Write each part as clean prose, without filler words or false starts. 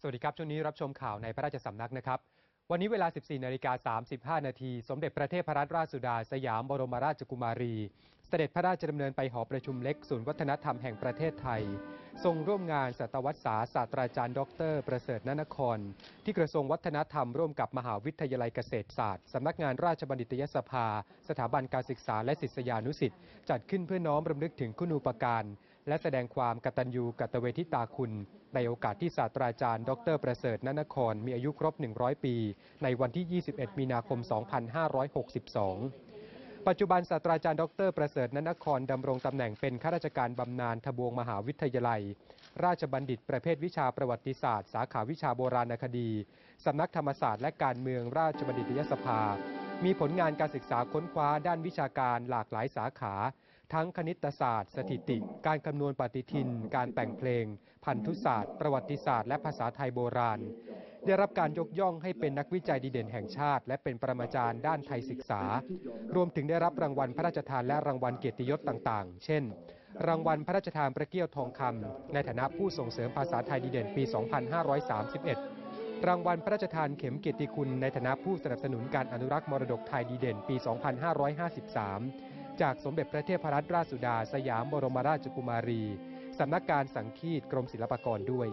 สวัสดีครับช่วงนี้รับชมข่าวในพระราชสำนักนะครับวันนี้เวลา 14:35 นาทีสมเด็จพระเทพรัตนราชสุดาสยามบรมราชกุมารีเสด็จพระราชดำเนินไปหอประชุมเล็กศูนย์วัฒนธรรมแห่งประเทศไทยทรงร่วมงานศตวศาสตราจารย์ดร.ประเสริฐณนครที่กระทรวงวัฒนธรรมร่วมกับมหาวิทยาลัยเกษตรศาสตร์สำนักงานราชบัณฑิตยสภาสถาบันการศึกษาและศิษยานุศิษย์จัดขึ้นเพื่อน้อมรำลึกถึงคุณูปการและแสดงความกตัญญูกตเวทิตาคุณในโอกาสที่ศาสตราจารย์ดร.ประเสริฐณนครมีอายุครบ100 ปีในวันที่ 21 มีนาคม 2562 ปัจจุบันศาสตราจารย์ดร.ประเสริฐณนครดำรงตำแหน่งเป็นข้าราชการบำนาญทบวงมหาวิทยาลัยราชบัณฑิตประเภทวิชาประวัติศาสตร์สาขาวิชาโบราณคดีสำนักธรรมศาสตร์และการเมืองราชบัณฑิตยสภามีผลงานการศึกษาค้นคว้าด้านวิชาการหลากหลายสาขาทั้งคณิตศาสตร์สถิติการคำนวณปฏิทินการแต่งเพลงพันธุศาสตร์ประวัติศาสตร์และภาษาไทยโบราณได้รับการยกย่องให้เป็นนักวิจัยดีเด่นแห่งชาติและเป็นปรมาจารย์ด้านไทยศึกษารวมถึงได้รับรางวัลพระราชทานและรางวัลเกียรติยศต่างๆเช่นรางวัลพระราชทานพระเกี้ยวทองคำในฐานะผู้ส่งเสริมภาษาไทยดีเด่นปี 2531 รางวัลพระราชทานเข็มเกียรติคุณในฐานะผู้สนับสนุนการอนุรักษ์มรดกไทยดีเด่นปี 2553 จากสมเด็จพระเทพรัตนราชสุดาสยามบรมราชกุมารีสำนักการสังคีตกรมศิลปากรด้วย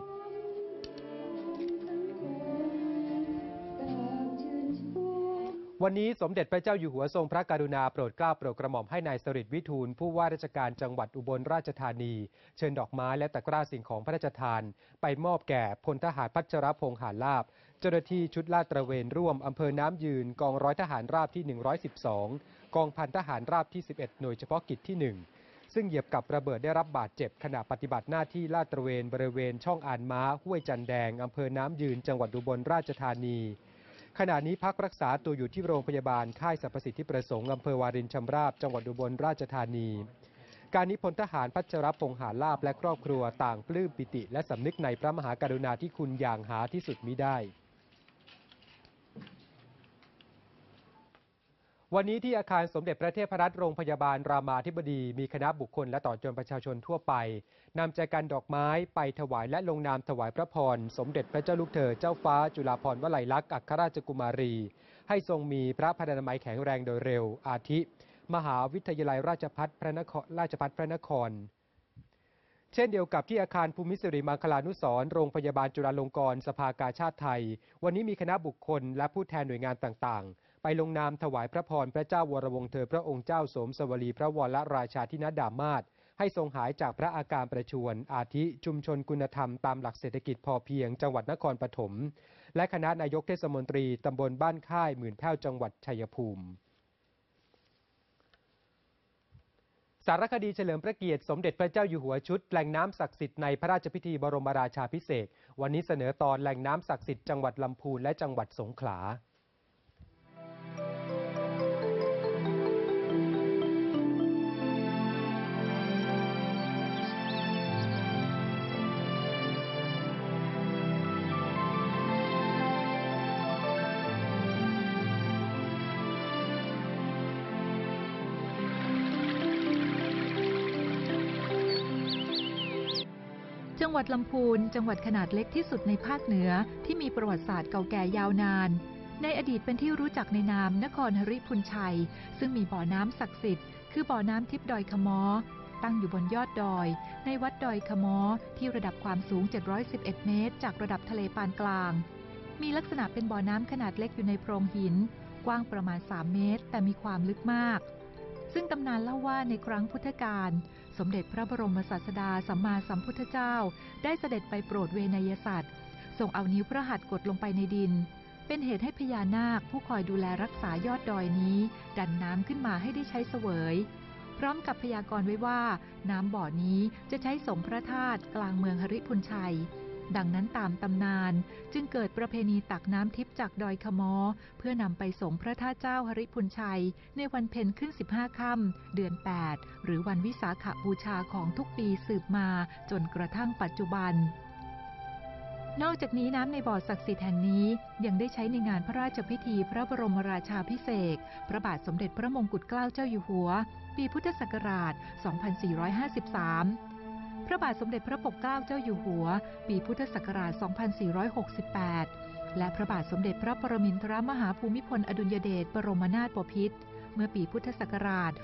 วันนี้สมเด็จพระเจ้าอยู่หัวทรงพระกรุณาโปรดเกล้าโปรดกระหม่อมให้นายสฤษดิ์วิทูลผู้ว่าราชการจังหวัดอุบลราชธานีเชิญดอกไม้และตะกร้าสิ่งของพระราชทานไปมอบแก่พลทหารพัชรพงษ์หาญลาภเจ้าหน้าที่ชุดลาดตระเวนร่วมอำเภอน้ำยืนกองร้อยทหารราบที่112กองพันทหารราบที่11หน่วยเฉพาะกิจที่1ซึ่งเหยียบกับระเบิดได้รับบาดเจ็บขณะปฏิบัติหน้าที่ลาดตระเวนบริเวณช่องอ่านม้าห้วยจันแดงอำเภอน้ำยืนจังหวัดอุบลราชธานีขณะนี้พักรักษาตัวอยู่ที่โรงพยาบาลค่ายสรรพสิทธิประสงค์อำเภอวารินชำราบจังหวัดอุบลราชธานีการนี้พลทหารพัชรพงษ์หาญลาภและครอบครัวต่างปลื้มปิติและสำนึกในพระมหากรุณาธิคุณอย่างหาที่สุดมิได้วันนี้ที่อาคารสมเด็จพระเทพรัตนโรงพยาบาลรามาธิบดีมีคณะบุคคลและต่อจนประชาชนทั่วไปนำใจกันดอกไม้ไปถวายและลงนามถวายพระพรสมเด็จพระเจ้าลูกเธอเจ้าฟ้าจุฬาภรณ์วลัยลักษณ์อัครราชกุมารีให้ทรงมีพระพรรณนามัยแข็งแรงโดยเร็วอาทิมหาวิทยาลัยราชภัฏพระนครเช่นเดียวกับที่อาคารภูมิสิริมังคลานุสรณ์โรงพยาบาลจุฬาลงกรณ์สภากาชาดไทยวันนี้มีคณะบุคคลและผู้แทนหน่วยงานต่างๆไปลงนามถวายพระพรพระเจ้าวรวงศ์เธอพระองค์เจ้าสมสวลีพระวรราชาธินดามาศให้ทรงหายจากพระอาการประชวรอาทิชุมชนคุณธรรมตามหลักเศรษฐกิจพอเพียงจังหวัดนครปฐมและคณะนายกเทศมนตรีตำบลบ้านค่ายหมื่นแพ้วจังหวัดชัยภูมิสารคดีเฉลิมพระเกียรติสมเด็จพระเจ้าอยู่หัวชุดแหล่งน้ำศักดิ์สิทธิ์ในพระราชพิธีบรมราชาภิเษกวันนี้เสนอตอนแหล่งน้ำศักดิ์สิทธิ์จังหวัดลำพูนและจังหวัดสงขลาจังหวัดลำพูนจังหวัดขนาดเล็กที่สุดในภาคเหนือที่มีประวัติศาสตร์เก่าแก่ยาวนานในอดีตเป็นที่รู้จักในนามนครหฤพุนชัยซึ่งมีบ่อน้ำศักดิ์สิทธิ์คือบ่อน้ำทิพย์ดอยขมอตั้งอยู่บนยอดดอยในวัดดอยขมอที่ระดับความสูง711เมตรจากระดับทะเลปานกลางมีลักษณะเป็นบ่อน้ำขนาดเล็กอยู่ในโพรงหินกว้างประมาณ3 เมตรแต่มีความลึกมากซึ่งตำนานเล่าว่าในครั้งพุทธกาลสมเด็จพระบรมศาสดาสัมมาสัมพุทธเจ้าได้เสด็จไปโปรดเวนยสัตว์ทรงเอานิ้วพระหัตถ์กดลงไปในดินเป็นเหตุให้พญานาคผู้คอยดูแลรักษายอดดอยนี้ดันน้ำขึ้นมาให้ได้ใช้เสวยพร้อมกับพยากรณ์ไว้ว่าน้ำบ่อนี้จะใช้สมพระธาตุกลางเมืองหฤพุนชัยดังนั้นตามตำนานจึงเกิดประเพณีตักน้ำทิพย์จากดอยขมอเพื่อนำไปสงพระธาตุเจ้าหฤพุนชัยในวันเพ็ญขึ้น15 ค่ำเดือน8หรือวันวิสาขบูชาของทุกปีสืบมาจนกระทั่งปัจจุบันนอกจากนี้น้ำในบ่อศักดิ์สิทธิ์แห่งนี้ยังได้ใช้ในงานพระราชพิธีพระบรมราชาภิเษกพระบาทสมเด็จพระมงกุฎเกล้าเจ้าอยู่หัวปีพุทธศักราช 2453 ระบาทสมเด็จพระปกเกล้าเจ้าอยู่หัวปีพุทธศักราช 2468 และพระบาทสมเด็จพระปรมินทรมหาภูมิพลอดุลยเดชบรมนาถบพิตรเมื่อปีพุทธศักราช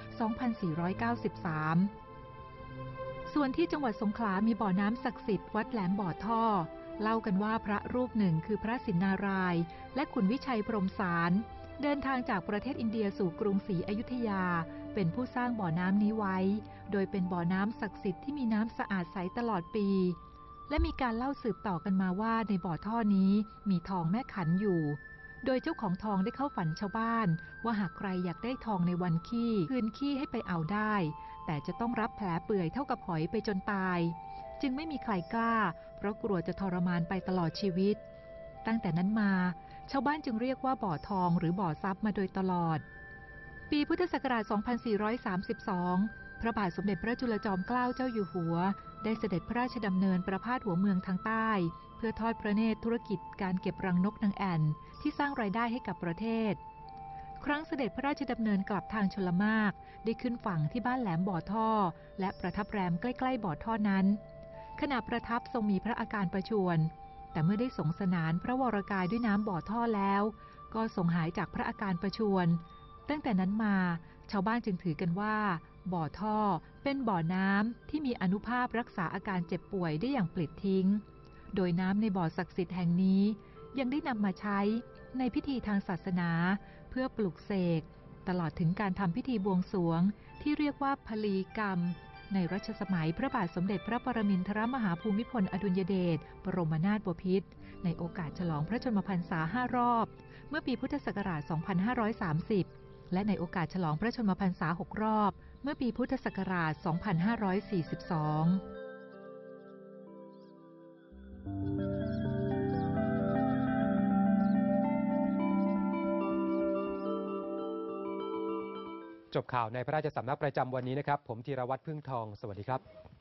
2493 ส่วนที่จังหวัดสงขลามีบ่อน้ำศักดิ์สิทธิ์วัดแหลมบ่อท่อเล่ากันว่าพระรูปหนึ่งคือพระสินนารายณ์และขุนวิชัยพรหมสารเดินทางจากประเทศอินเดียสู่กรุงศรีอยุธยาเป็นผู้สร้างบ่อน้ำนี้ไว้โดยเป็นบ่อน้ำศักดิ์สิทธิ์ที่มีน้ำสะอาดใสตลอดปีและมีการเล่าสืบต่อกันมาว่าในบ่อท่อนี้มีทองแม่ขันอยู่โดยเจ้าของทองได้เข้าฝันชาวบ้านว่าหากใครอยากได้ทองในวันขี้คืนขี้ให้ไปเอาได้แต่จะต้องรับแผลเปื่อยเท่ากับหอยไปจนตายจึงไม่มีใครกล้าเพราะกลัวจะทรมานไปตลอดชีวิตตั้งแต่นั้นมาชาวบ้านจึงเรียกว่าบ่อทองหรือบ่อทรัพย์มาโดยตลอดปีพุทธศักราช 2432 พระบาทสมเด็จพระจุลจอมเกล้าเจ้าอยู่หัวได้เสด็จพระราชดำเนินประพาสหัวเมืองทางใต้เพื่อทอดพระเนตรธุรกิจการเก็บรังนกนางแอ่นที่สร้างรายได้ให้กับประเทศครั้งเสด็จพระราชดำเนินกลับทางชลมารได้ขึ้นฝั่งที่บ้านแหลมบ่อท่อและประทับแรมใกล้ๆบ่อท่อนั้นขณะประทับทรงมีพระอาการประชวรแต่เมื่อได้สงสนานพระวรกายด้วยน้ำบ่อท่อแล้วก็ทรงหายจากพระอาการประชวรตั้งแต่นั้นมาชาวบ้านจึงถือกันว่าบ่อท่อเป็นบ่อน้ำที่มีอานุภาพรักษาอาการเจ็บป่วยได้อย่างปลิดทิ้งโดยน้ำในบ่อศักดิ์สิทธิ์แห่งนี้ยังได้นำมาใช้ในพิธีทางศาสนาเพื่อปลุกเสกตลอดถึงการทำพิธีบวงสรวงที่เรียกว่าพลีกรรมในรัชสมัยพระบาทสมเด็จพระปรมินทรมหาภูมิพลอดุลยเดชบรมนาถบพิตรในโอกาสฉลองพระชนมพรรษา5 รอบเมื่อปีพุทธศักราช 2530 และในโอกาสฉลองพระชนมพรรษา6 รอบเมื่อปีพุทธศักราช 2542 จบข่าวในพระราชสำนักประจำวันนี้นะครับผมธีรวัตรพึ่งทองสวัสดีครับ